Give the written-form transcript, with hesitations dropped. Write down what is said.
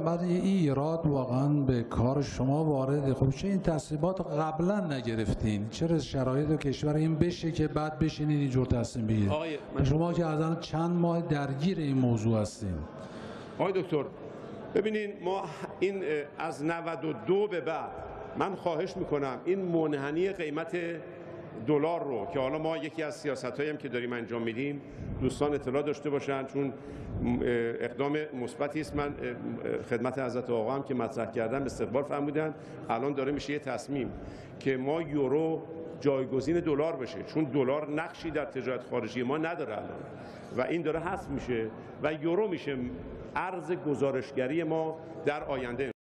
بعد این ایراد واقعا به کار شما وارده. خب چه این تصمیمات قبلا نگرفتین؟ چرا شرایط کشور این بشه که بعد بشینید اینجور تصمیم بگیرید؟ شما که از الان چند ماه درگیر این موضوع هستین. آقای دکتر ببینین، ما این از 92 به بعد من خواهش میکنم این منحنی قیمت دلار رو که حالا ما یکی از سیاست‌هایی هم که داریم انجام میدیم دوستان اطلاع داشته باشن، چون اقدام مثبتی است. من خدمت حضرت آقا هم که مطرح کردن استقبال فرمودن. الان داره میشه یه تصمیم که ما یورو جایگزین دلار بشه، چون دلار نقشی در تجارت خارجی ما نداره الان و این داره حذف میشه و یورو میشه ارز گزارشگری ما در آینده.